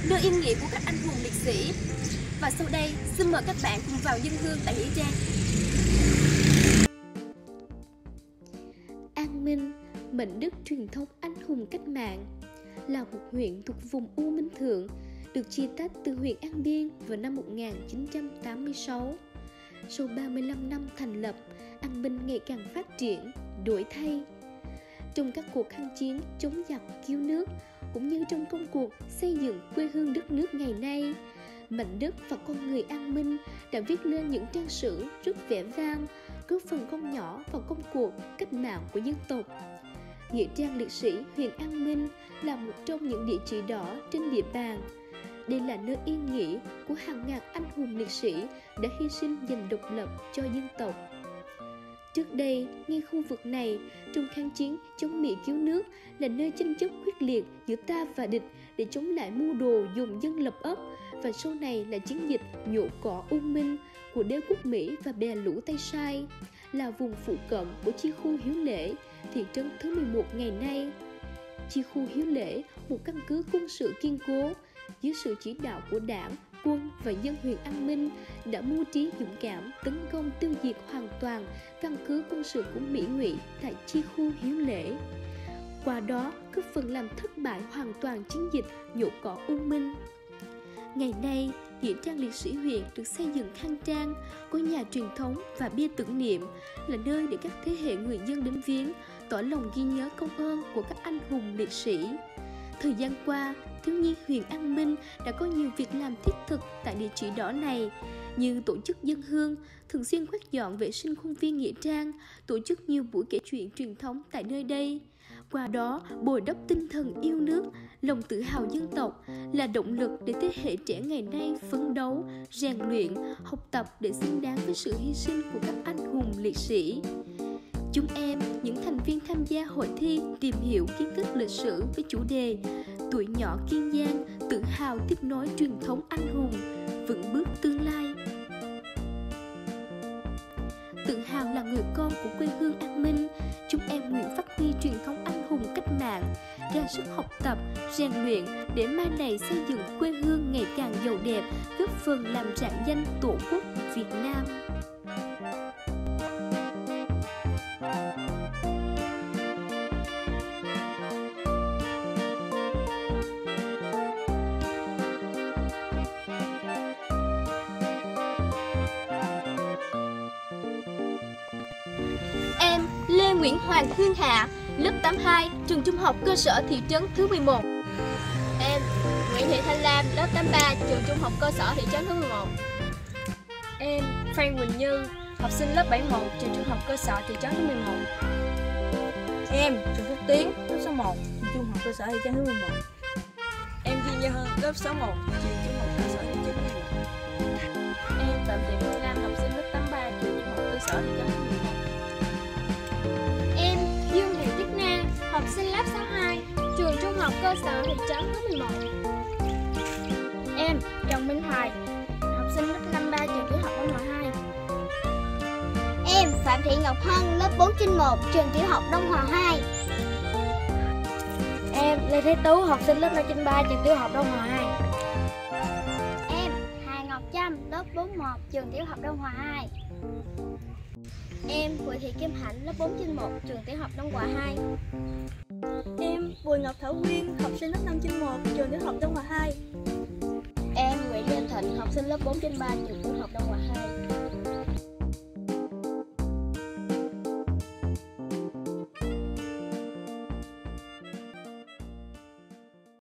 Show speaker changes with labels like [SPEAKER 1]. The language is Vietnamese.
[SPEAKER 1] nơi yên nghỉ của các anh hùng liệt sĩ. Và sau đây, xin mời các bạn cùng vào dân hương tại Nghĩa Trang.
[SPEAKER 2] An Minh, mảnh đất truyền thống anh hùng cách mạng, là một huyện thuộc vùng U Minh Thượng, được chia tách từ huyện An Biên vào năm 1986. Sau 35 năm thành lập, An Minh ngày càng phát triển, đổi thay. Trong các cuộc kháng chiến chống giặc cứu nước, cũng như trong công cuộc xây dựng quê hương đất nước ngày nay, mảnh đất và con người An Minh đã viết lên những trang sử rất vẻ vang, góp phần không nhỏ vào công cuộc cách mạng của dân tộc. Nghĩa trang liệt sĩ huyện An Minh là một trong những địa chỉ đỏ trên địa bàn. Đây là nơi yên nghỉ của hàng ngàn anh hùng liệt sĩ đã hy sinh giành độc lập cho dân tộc. Trước đây, ngay khu vực này, trong kháng chiến chống Mỹ cứu nước, là nơi tranh chấp quyết liệt giữa ta và địch để chống lại mưu đồ dùng dân lập ấp, và sau này là chiến dịch nhổ cỏ U Minh của đế quốc Mỹ và bè lũ Tây Sai, là vùng phụ cận của chi khu Hiếu Lễ, thị trấn thứ 11 ngày nay. Chi khu Hiếu Lễ, một căn cứ quân sự kiên cố, dưới sự chỉ đạo của đảng, quân và dân huyện An Minh, đã mưu trí dũng cảm tấn công tiêu diệt hoàn toàn căn cứ quân sự của Mỹ Ngụy tại chi khu Hiếu Lễ. Qua đó, góp phần làm thất bại hoàn toàn chiến dịch nhổ cỏ U Minh. Ngày nay, Nghĩa trang liệt sĩ huyện được xây dựng khang trang, có nhà truyền thống và bia tưởng niệm, là nơi để các thế hệ người dân đến viếng, tỏ lòng ghi nhớ công ơn của các anh hùng liệt sĩ. Thời gian qua, thiếu nhi huyện An Minh đã có nhiều việc làm thiết thực tại địa chỉ đỏ này, như tổ chức dân hương, thường xuyên quét dọn vệ sinh khuôn viên nghĩa trang, tổ chức nhiều buổi kể chuyện truyền thống tại nơi đây. Qua đó, bồi đắp tinh thần yêu nước, lòng tự hào dân tộc, là động lực để thế hệ trẻ ngày nay phấn đấu, rèn luyện, học tập để xứng đáng với sự hy sinh của các anh hùng liệt sĩ. Chúng em, những thành viên tham gia hội thi, tìm hiểu kiến thức lịch sử với chủ đề Tuổi nhỏ Kiên Giang, tự hào tiếp nối truyền thống anh hùng, vững bước tương lai. Tự hào là người con của quê hương An Minh, chúng em nguyện phát huy truyền thống anh hùng cách mạng, ra sức học tập, rèn luyện để mai này xây dựng quê hương ngày càng giàu đẹp, góp phần làm rạng danh Tổ quốc Việt Nam.
[SPEAKER 1] Em Lê Nguyễn Hoàng Hương Hạ, lớp 82, trường trung học cơ sở thị trấn thứ 11.
[SPEAKER 3] Em Nguyễn Thị Thanh Lam, lớp 83, trường trung học cơ sở thị trấn thứ 11.
[SPEAKER 4] Em Phan Quỳnh Như, học sinh lớp 71, trường trung học cơ sở thị trấn thứ 11.
[SPEAKER 5] Em Trần Phúc Tiến, lớp 61, trường trung học cơ sở thị trấn thứ 11.
[SPEAKER 6] Em Duy Như Hơn, lớp 61, trường trung học cơ sở thị trấn thứ 11.
[SPEAKER 3] Em Phạm Thị Phương Lam, học sinh lớp 83, trường trung học cơ sở thị trấn thứ 11.
[SPEAKER 7] Em Dương Thị Tuyết Na, học sinh lớp 62, trường trung học cơ sở thị trấn thứ 11.
[SPEAKER 8] Em Trần Minh Hoài, học sinh lớp 53, trường tiểu học Đông Hòa 2.
[SPEAKER 7] Em Phạm Thị Ngọc Hân, lớp 4/1, trường tiểu học Đông Hòa 2.
[SPEAKER 8] Em Lê Thế Tú, học sinh lớp 5/3, trường tiểu học Đông Hòa 2.
[SPEAKER 7] Em Hà Ngọc Trâm, lớp 41, trường tiểu học Đông Hòa 2.
[SPEAKER 8] Em Bùi Thị Kim Hạnh, lớp 4/1, trường tiểu học Đông Hòa 2.
[SPEAKER 5] Em Bùi Ngọc Thảo Nguyên, học sinh lớp 5/1, trường tiểu học Đông Hòa 2.
[SPEAKER 3] Em Nguyễn Lê Thịnh, học sinh lớp 4/3, trường tiểu học Đông Hòa 2.